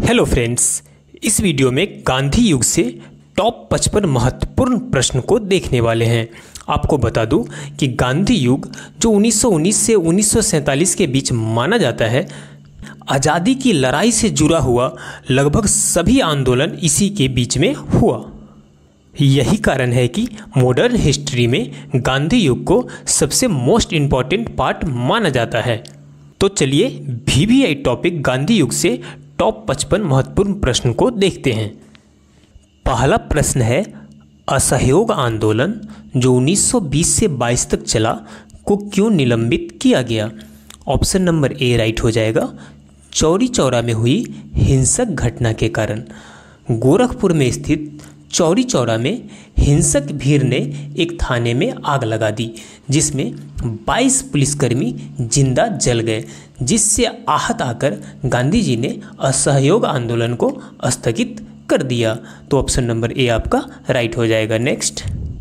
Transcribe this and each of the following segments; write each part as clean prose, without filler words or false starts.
Hello friends, इस video में गांधी युग से टॉप 55 महत्वपूर्ण प्रश्न को देखने वाले हैं। आपको बता दूं कि गांधी युग जो 1919 से 1947 के बीच माना जाता है, आज़ादी की लड़ाई से जुड़ा हुआ लगभग सभी आंदोलन इसी के बीच में हुआ। यही कारण है कि मॉडर्न हिस्ट्री में गांधी युग को सबसे मोस्ट इम्पॉर्टेंट पार्ट माना जाता है। तो चलिए VVI टॉपिक गांधी युग से टॉप 55 महत्वपूर्ण प्रश्न को देखते हैं। पहला प्रश्न है, असहयोग आंदोलन जो 1920 से 22 तक चला को क्यों निलंबित किया गया? ऑप्शन नंबर ए राइट हो जाएगा, चौरी चौरा में हुई हिंसक घटना के कारण। गोरखपुर में स्थित चौरी चौरा में हिंसक भीड़ ने एक थाने में आग लगा दी, जिसमें 22 पुलिसकर्मी जिंदा जल गए, जिससे आहत आकर गांधी जी ने असहयोग आंदोलन को स्थगित कर दिया। तो ऑप्शन नंबर ए आपका राइट हो जाएगा। नेक्स्ट,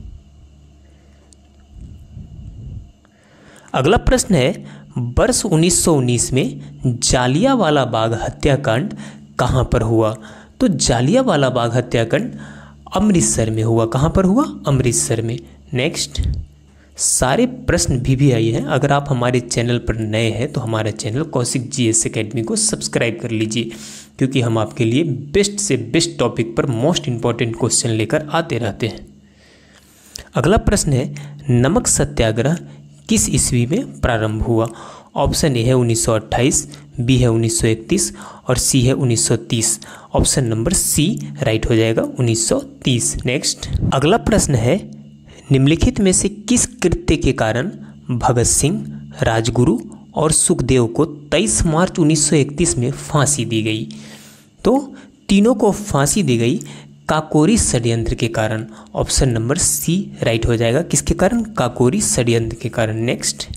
अगला प्रश्न है, वर्ष 1919 में जालियांवाला बाग हत्याकांड कहां पर हुआ? तो जालियांवाला बाग हत्याकांड अमृतसर में हुआ। कहां पर हुआ? अमृतसर में। नेक्स्ट, सारे प्रश्न VVI हैं। अगर आप हमारे चैनल पर नए हैं तो हमारा चैनल कौशिक GS अकेडमी को सब्सक्राइब कर लीजिए, क्योंकि हम आपके लिए बेस्ट से बेस्ट टॉपिक पर मोस्ट इम्पॉर्टेंट क्वेश्चन लेकर आते रहते हैं। अगला प्रश्न है, नमक सत्याग्रह किस ईस्वी में प्रारंभ हुआ? ऑप्शन ए है 1928, बी है 1931 और सी है 1930। ऑप्शन नंबर सी राइट हो जाएगा, 1930। नेक्स्ट, अगला प्रश्न है, निम्नलिखित में से किस कृत्य के कारण भगत सिंह, राजगुरु और सुखदेव को 23 मार्च 1931 में फांसी दी गई? तो तीनों को फांसी दी गई काकोरी षड्यंत्र के कारण। ऑप्शन नंबर सी राइट हो जाएगा, किसके कारण? काकोरी षड्यंत्र के कारण। नेक्स्ट,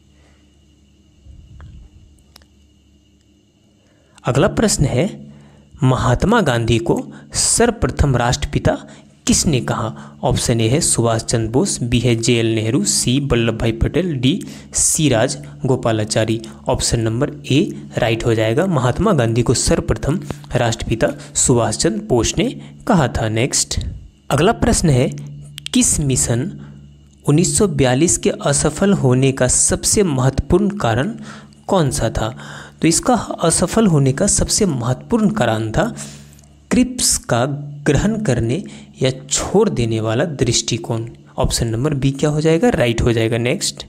अगला प्रश्न है, महात्मा गांधी को सर्वप्रथम राष्ट्रपिता किसने कहा? ऑप्शन ए है सुभाष चंद्र बोस, बी है JL Nehru, C Vallabh Bhai Patel, D C Raj Gopalachari. Option number A right हो जाएगा, महात्मा गांधी को सर्वप्रथम राष्ट्रपिता सुभाष चंद्र बोस ने कहा था। नेक्स्ट, अगला प्रश्न है, किस मिशन 1942 के असफल होने का सबसे महत्वपूर्ण कारण कौन सा था? तो इसका असफल होने का सबसे महत्वपूर्ण कारण था क्रिप्स का ग्रहण करने या छोड़ देने वाला दृष्टिकोण। ऑप्शन नंबर बी क्या हो जाएगा? राइट हो जाएगा। नेक्स्ट,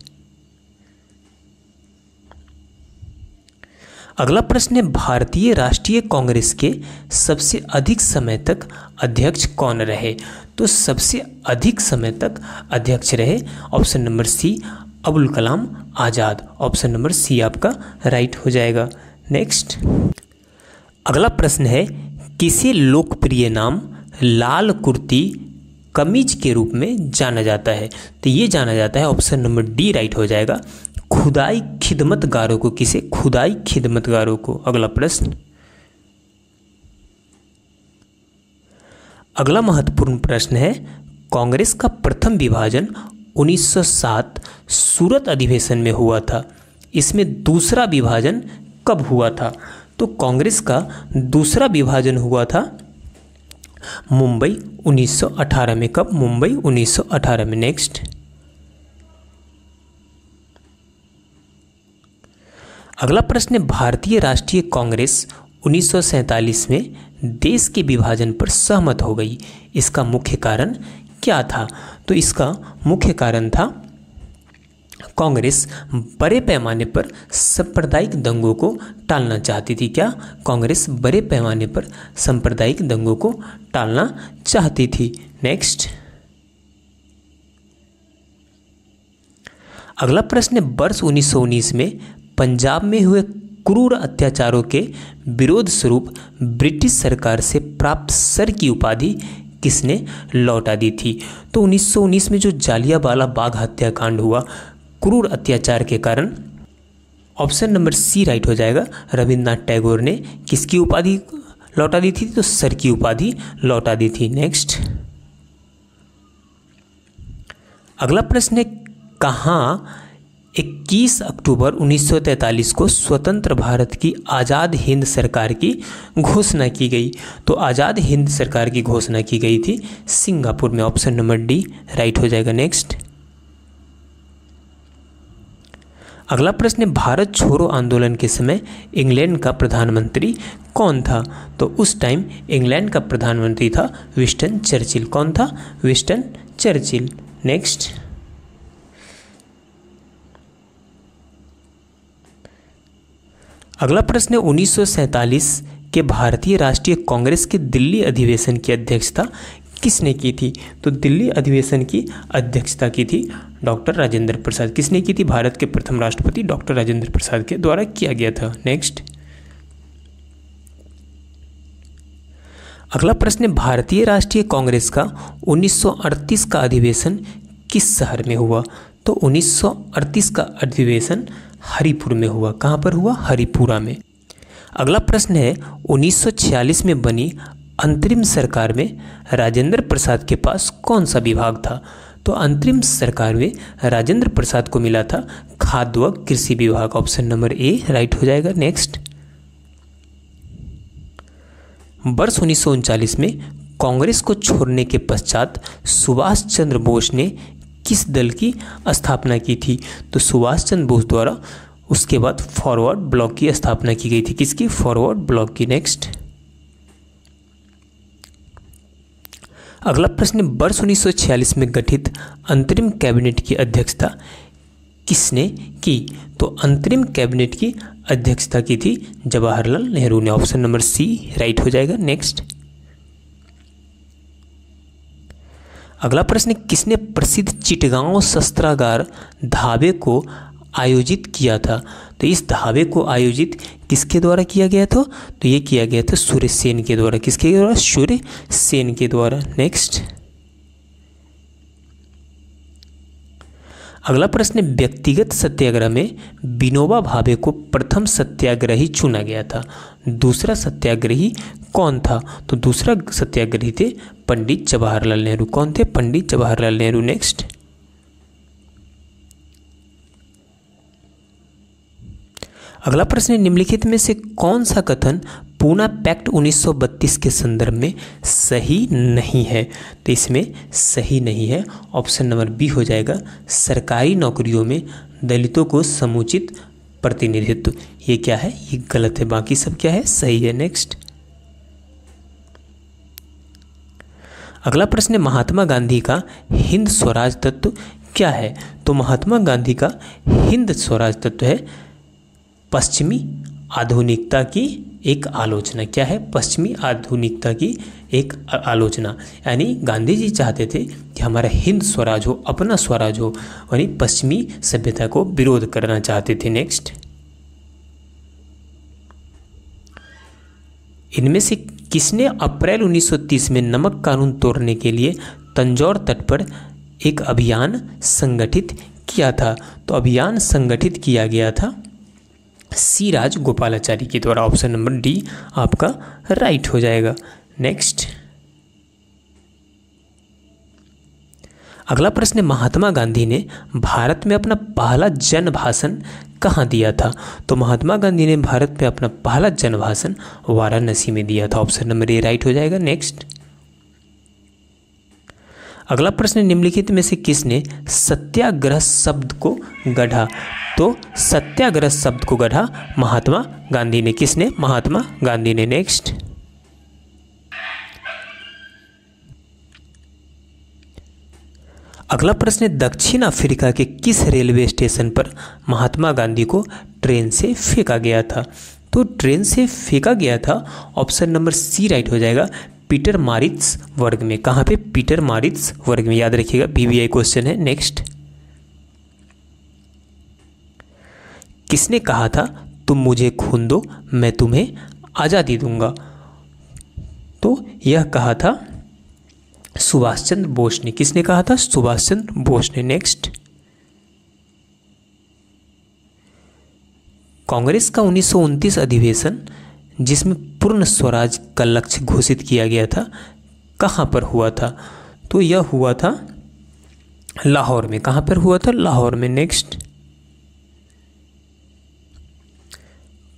अगला प्रश्न है, भारतीय राष्ट्रीय कांग्रेस के सबसे अधिक समय तक अध्यक्ष कौन रहे? तो सबसे अधिक समय तक अध्यक्ष रहे option number C Abul Kalam Azad. Option number C आपका राइट हो जाएगा। नेक्स्ट, अगला प्रश्न है, किसे लोकप्रिय नाम लाल कुर्ती कमीज के रूप में जाना जाता है? तो ये जाना जाता है, ऑप्शन नंबर डी राइट हो जाएगा, खुदाई खिदमतगारों को। किसे? खुदाई खिदमतगारों को। अगला प्रश्न, अगला महत्वपूर्ण प्रश्न है, कांग्रेस का प्रथम विभाजन 1907 सूरत अधिवेशन में हुआ था। इसमें दूसरा विभाजन कब हुआ था? तो कांग्रेस का दूसरा विभाजन हुआ था मुंबई 1918 में। कब? मुंबई 1918 में। नेक्स्ट, अगला प्रश्न है, भारतीय राष्ट्रीय कांग्रेस 1947 में देश के विभाजन पर सहमत हो गई। इसका मुख्य कारण क्या था? तो इसका मुख्य कारण था कांग्रेस बड़े पैमाने पर सांप्रदायिक दंगों को टालना चाहती थी। क्या? कांग्रेस बड़े पैमाने पर सांप्रदायिक दंगों को टालना चाहती थी। नेक्स्ट, अगला प्रश्न है, वर्ष 1919 में पंजाब में हुए क्रूर अत्याचारों के विरोध स्वरूप ब्रिटिश सरकार से प्राप्त सर की उपाधि किसने लौटा दी थी? तो 1919 में जो जालियांवाला बाग हत्याकांड हुआ क्रूर अत्याचार के कारण, ऑप्शन नंबर सी राइट हो जाएगा, रविंद्रनाथ टैगोर ने किसकी उपाधि लौटा दी थी? तो सर की उपाधि लौटा दी थी। नेक्स्ट, अगला प्रश्न है, कहाँ 21 अक्टूबर 1943 को स्वतंत्र भारत की आज़ाद हिंद सरकार की घोषणा की गई? तो आज़ाद हिंद सरकार की घोषणा की गई थी सिंगापुर में। ऑप्शन नंबर डी राइट हो जाएगा। नेक्स्ट अगला प्रश्न है, भारत छोड़ो आंदोलन के समय इंग्लैंड का प्रधानमंत्री कौन था? तो उस टाइम इंग्लैंड का प्रधानमंत्री था विंस्टन चर्चिल। कौन था? Winston Churchill. नेक्स्ट अगला प्रश्न है, 1947 के भारतीय राष्ट्रीय कांग्रेस के दिल्ली अधिवेशन की अध्यक्षता किसने की थी? तो दिल्ली अधिवेशन की अध्यक्षता की थी डॉक्टर राजेंद्र प्रसाद। किसने की थी? भारत के प्रथम राष्ट्रपति डॉक्टर राजेंद्र प्रसाद के द्वारा किया गया था। नेक्स्ट अगला प्रश्न है, भारतीय राष्ट्रीय कांग्रेस का 1938 का अधिवेशन किस शहर में हुआ? तो 1938 का अधिवेशन हरिपुर में हुआ। कहाँ पर हुआ? हरिपुरा में। अगला प्रश्न है, 1946 में बनी अंतरिम सरकार में राजेंद्र प्रसाद के पास कौन सा विभाग था? तो अंतरिम सरकार में राजेंद्र प्रसाद को मिला था खाद्य व कृषि विभाग। ऑप्शन नंबर ए राइट हो जाएगा। नेक्स्ट वर्ष 1939 में कांग्रेस को छोड़ने के पश्चात सुभाष चंद्र बोस ने किस दल की स्थापना की थी? तो सुभाष चंद्र बोस द्वारा उसके बाद फॉरवर्ड ब्लॉक की स्थापना की गई थी। किसकी? फॉरवर्ड ब्लॉक की। नेक्स्ट अगला प्रश्न, वर्ष 1946 में गठित अंतरिम कैबिनेट की अध्यक्षता किसने की? तो अंतरिम कैबिनेट की अध्यक्षता की थी जवाहरलाल नेहरू ने। ऑप्शन नंबर सी राइट हो जाएगा। नेक्स्ट अगला प्रश्न, किसने प्रसिद्ध चिटगांव शस्त्रागार धाबे को आयोजित किया था? तो इस धाबे को आयोजित किसके द्वारा किया गया था? तो ये किया गया था सूर्य सेन के द्वारा। किसके द्वारा? सूर्य सेन के द्वारा। नेक्स्ट अगला प्रश्न, व्यक्तिगत सत्याग्रह में विनोबा भावे को प्रथम सत्याग्रही चुना गया था। दूसरा सत्याग्रही कौन था? तो दूसरा सत्याग्रही थे पंडित जवाहरलाल नेहरू। कौन थे? पंडित जवाहरलाल नेहरू। नेक्स्ट अगला प्रश्न, निम्नलिखित में से कौन सा कथन पूना पैक्ट 1932 के संदर्भ में सही नहीं है? तो इसमें सही नहीं है ऑप्शन नंबर बी हो जाएगा, सरकारी नौकरियों में दलितों को समुचित प्रतिनिधित्व। ये क्या है? ये गलत है। बाकी सब क्या है? सही है। नेक्स्ट अगला प्रश्न, महात्मा गांधी का हिंद स्वराज तत्व क्या है? तो महात्मा गांधी का हिंद स्वराज तत्व है पश्चिमी आधुनिकता की एक आलोचना। क्या है? पश्चिमी आधुनिकता की एक आलोचना। यानी गांधी जी चाहते थे कि हमारा हिंद स्वराज हो, अपना स्वराज हो, यानी पश्चिमी सभ्यता को विरोध करना चाहते थे। नेक्स्ट इनमें से किसने अप्रैल 1930 में नमक कानून तोड़ने के लिए तंजौर तट पर एक अभियान संगठित किया था? तो अभियान संगठित किया गया था सी राज गोपालाचारी के द्वारा। ऑप्शन नंबर डी आपका राइट हो जाएगा। नेक्स्ट अगला प्रश्न, महात्मा गांधी ने भारत में अपना पहला जन भाषण कहाँ दिया था? तो महात्मा गांधी ने भारत में अपना पहला जन भाषण वाराणसी में दिया था। ऑप्शन नंबर ए राइट हो जाएगा। नेक्स्ट अगला प्रश्न, निम्नलिखित में से किसने सत्याग्रह शब्द को गढ़ा? तो सत्याग्रह शब्द को गढ़ा महात्मा गांधी ने। किसने? महात्मा गांधी ने। नेक्स्ट अगला प्रश्न, दक्षिण अफ्रीका के किस रेलवे स्टेशन पर महात्मा गांधी को ट्रेन से फेंका गया था? तो ट्रेन से फेंका गया था ऑप्शन नंबर सी राइट हो जाएगा, पीटर मारिट्स वर्ग में। कहाँ पे? पीटर मारिट्स वर्ग में। याद रखिएगा, बीबीआई क्वेश्चन है। नेक्स्ट किसने कहा था तुम मुझे खून दो मैं तुम्हें आज़ादी दूंगा? तो यह कहा था सुभाष चंद्र बोस ने। किसने कहा था? सुभाष चंद्र बोस ने। नेक्स्ट कांग्रेस का 1929 अधिवेशन जिसमें पूर्ण स्वराज का लक्ष्य घोषित किया गया था कहाँ पर हुआ था? तो यह हुआ था लाहौर में। कहाँ पर हुआ था? लाहौर में। नेक्स्ट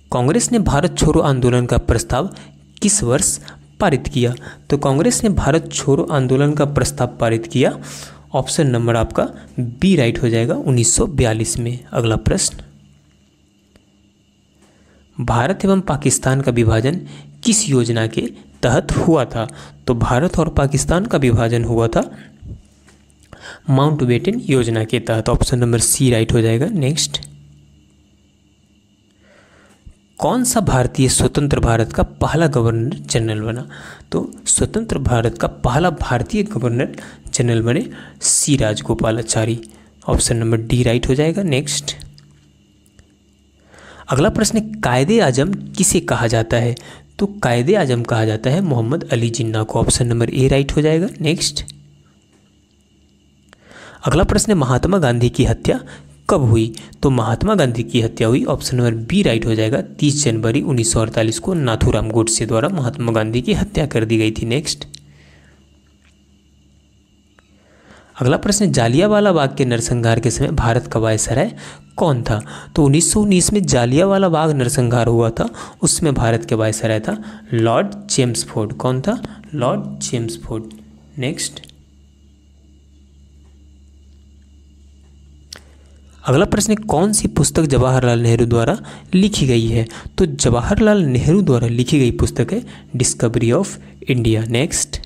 कांग्रेस ने भारत छोड़ो आंदोलन का प्रस्ताव किस वर्ष पारित किया? तो कांग्रेस ने भारत छोड़ो आंदोलन का प्रस्ताव पारित किया, ऑप्शन नंबर आपका बी राइट हो जाएगा, 1942 में। अगला प्रश्न, भारत एवं पाकिस्तान का विभाजन किस योजना के तहत हुआ था? तो भारत और पाकिस्तान का विभाजन हुआ था माउंटबेटन योजना के तहत, ऑप्शन नंबर सी राइट हो जाएगा। नेक्स्ट, कौन सा भारतीय स्वतंत्र भारत का पहला गवर्नर जनरल बना? तो स्वतंत्र भारत का पहला भारतीय गवर्नर जनरल बने C Rajagopalachari, option number D right हो जाएगा। नेक्स्ट, अगला प्रश्न, कायदे आजम किसे कहा जाता है? तो कायदे आजम कहा जाता है मोहम्मद अली जिन्ना को, ऑप्शन नंबर ए राइट हो जाएगा। नेक्स्ट, अगला प्रश्न, महात्मा गांधी की हत्या कब हुई? तो महात्मा गांधी की हत्या हुई, ऑप्शन नंबर बी राइट हो जाएगा, 30 जनवरी 1948 को नाथूराम गोडसे द्वारा महात्मा गांधी की हत्या कर दी गई थी। नेक्स्ट, अगला प्रश्न, जालियांवाला बाग के नरसंहार के समय भारत का वायसराय कौन था? तो 1919 में जालियांवाला बाग नरसंहार हुआ था, उसमें भारत के वायसराय था लॉर्ड चेम्सफोर्ड। कौन था? Lord Chelmsford. नेक्स्ट, अगला प्रश्न, कौन सी पुस्तक जवाहरलाल नेहरू द्वारा लिखी गई है? तो जवाहरलाल नेहरू द्वारा लिखी गई पुस्तक है डिस्कवरी ऑफ इंडिया। नेक्स्ट,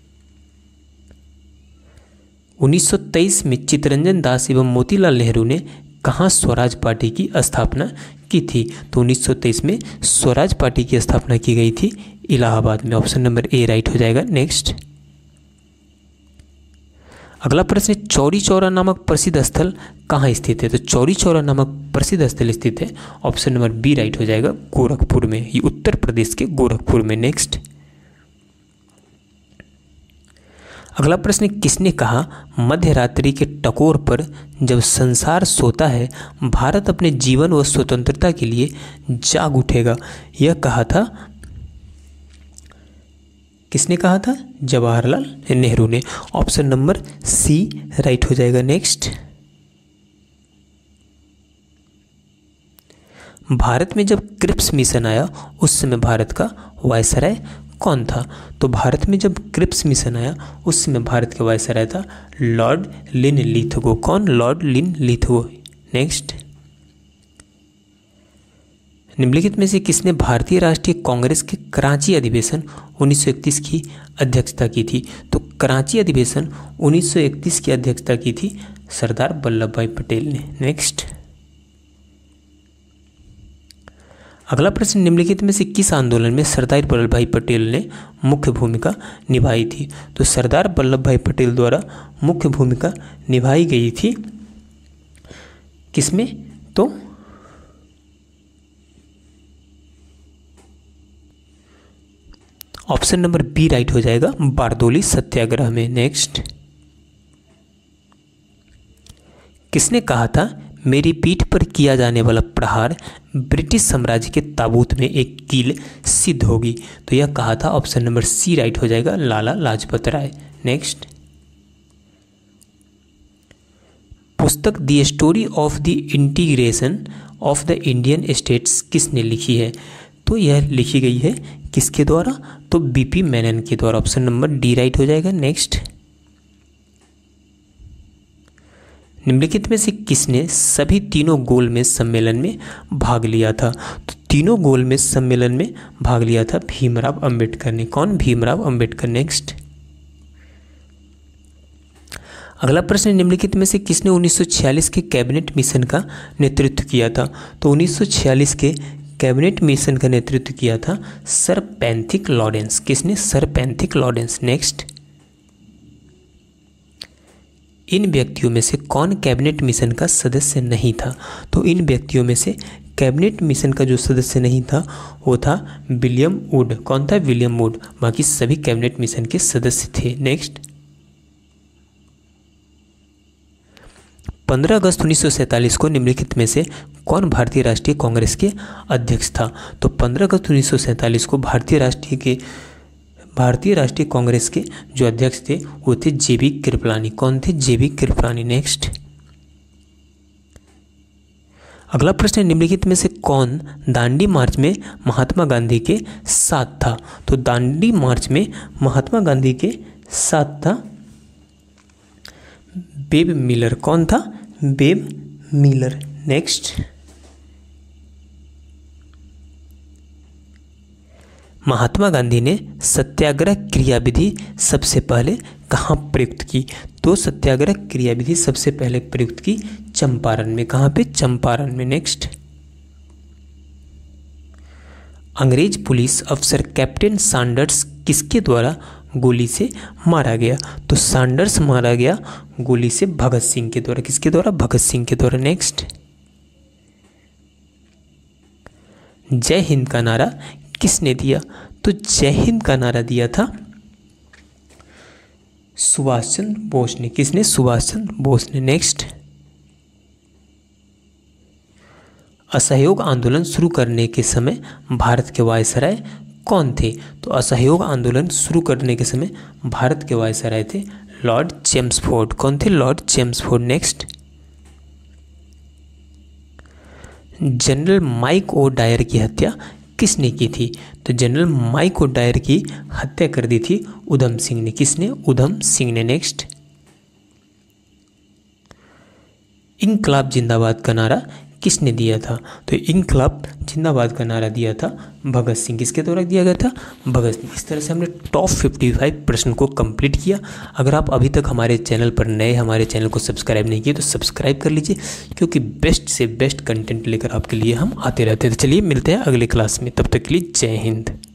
1923 में चित्तरंजन दास एवं मोतीलाल नेहरू ने कहाँ स्वराज पार्टी की स्थापना की थी? तो 1923 में स्वराज पार्टी की स्थापना की गई थी इलाहाबाद में, ऑप्शन नंबर ए राइट हो जाएगा। नेक्स्ट, अगला प्रश्न, चौरी चौरा नामक प्रसिद्ध स्थल कहाँ स्थित है? तो चौरी चौरा नामक प्रसिद्ध स्थल स्थित है, ऑप्शन नंबर बी राइट हो जाएगा, गोरखपुर में, ये उत्तर प्रदेश के गोरखपुर में। नेक्स्ट, अगला प्रश्न, किसने कहा मध्य रात्रि के टकोर पर जब संसार सोता है भारत अपने जीवन व स्वतंत्रता के लिए जाग उठेगा? यह कहा था, किसने कहा था? जवाहरलाल नेहरू ने, ऑप्शन नंबर सी राइट हो जाएगा। नेक्स्ट, भारत में जब क्रिप्स मिशन आया उस समय भारत का वायसराय कौन था? तो भारत में जब क्रिप्स मिशन आया उस समय भारत का वायसराय था लॉर्ड लिनलिथगो। कौन? Lord Linlithgow. नेक्स्ट, निम्नलिखित में से किसने भारतीय राष्ट्रीय कांग्रेस के कराची अधिवेशन 1931 की अध्यक्षता की थी? तो कराची अधिवेशन 1931 की अध्यक्षता की थी सरदार वल्लभ भाई पटेल ने। नेक्स्ट, अगला प्रश्न, निम्नलिखित में से किस आंदोलन में सरदार वल्लभ भाई पटेल ने मुख्य भूमिका निभाई थी? तो सरदार वल्लभ भाई पटेल द्वारा मुख्य भूमिका निभाई गई थी किसमें? तो ऑप्शन नंबर बी राइट हो जाएगा, बारदोली सत्याग्रह में। नेक्स्ट, किसने कहा था मेरी पीठ पर किया जाने वाला प्रहार ब्रिटिश साम्राज्य के ताबूत में एक कील सिद्ध होगी? तो यह कहा था, ऑप्शन नंबर सी राइट हो जाएगा, लाला लाजपत राय। नेक्स्ट, पुस्तक the story of the integration of the Indian states किसने लिखी है? तो यह लिखी गई है किसके द्वारा? तो बीपी मेनन के द्वारा, ऑप्शन नंबर डी राइट हो जाएगा। नेक्स्ट, निम्नलिखित में से किसने सभी तीनों गोलमेज सम्मेलन में भाग लिया था? तो तीनों गोलमेज सम्मेलन में भाग लिया था भीमराव अंबेडकर ने। कौन? भीमराव अंबेडकर। नेक्स्ट, अगला प्रश्न, निम्नलिखित में से किसने 1946 के कैबिनेट मिशन का नेतृत्व किया था? तो 1946 के कैबिनेट मिशन का नेतृत्व किया था सर पैंथिक लॉरेंस। किसने? Sir Pethick Lawrence. नेक्स्ट, इन व्यक्तियों में से कौन कैबिनेट मिशन का सदस्य नहीं था? तो इन व्यक्तियों में से कैबिनेट मिशन का जो सदस्य नहीं था वो था विलियम वुड। कौन था? William Wood. बाकी सभी कैबिनेट मिशन के सदस्य थे। नेक्स्ट, 15 अगस्त 1947 को निम्नलिखित में से कौन भारतीय राष्ट्रीय कांग्रेस के अध्यक्ष था? तो 15 अगस्त 1947 को भारतीय राष्ट्रीय कांग्रेस के जो अध्यक्ष थे वो थे जेबी कृपलानी। कौन थे? जेबी कृपलानी। नेक्स्ट, अगला प्रश्न है, निम्नलिखित में से कौन दांडी मार्च में महात्मा गांधी के साथ था? तो दांडी मार्च में महात्मा गांधी के साथ था बेब मिलर। कौन था? Webb Miller. Next, Mahatma Gandhi ने सत्याग्रह क्रियाविधि सबसे पहले कहाँ प्रयुक्त की? तो सत्याग्रह क्रियाविधि सबसे पहले प्रयुक्त की चंपारण में। कहाँ पे? चंपारण में। नेक्स्ट, अंग्रेज पुलिस अफसर कैप्टन सैंडर्स किसके द्वारा गोली से मारा गया? तो सैंडर्स मारा गया गोली से भगत सिंह के द्वारा। किसके द्वारा? भगत सिंह के द्वारा। नेक्स्ट, जय हिंद का नारा किसने दिया? तो जय हिंद का नारा दिया था सुभाष चंद्र बोस ने। किसने? सुभाष चंद्र बोस ने। नेक्स्ट, असहयोग आंदोलन शुरू करने के समय भारत के वायसराय कौन थे? तो असहयोग आंदोलन शुरू करने के समय भारत के वायसराय थे लॉर्ड चेम्सफोर्ड। कौन थे? Lord Chelmsford. Next, general Mike O'Dwyer की हत्या किसने की थी? तो जनरल माइक ओ डायर की हत्या कर दी थी उधम सिंह ने। किसने? उधम सिंह ने। नेक्स्ट, इंकलाब जिंदाबाद का नारा किसने दिया था? तो इंकलाब जिंदाबाद का नारा दिया था भगत सिंह। किसके द्वारा दिया गया था? भगत सिंह। इस तरह से हमने टॉप 55 प्रश्न को कंप्लीट किया। अगर आप अभी तक हमारे चैनल पर नए, हमारे चैनल को सब्सक्राइब नहीं किए तो सब्सक्राइब कर लीजिए, क्योंकि बेस्ट से बेस्ट कंटेंट लेकर आपके लिए हम आते रहते हैं। तो चलिए मिलते हैं अगले क्लास में, तब तक के लिए जय हिंद।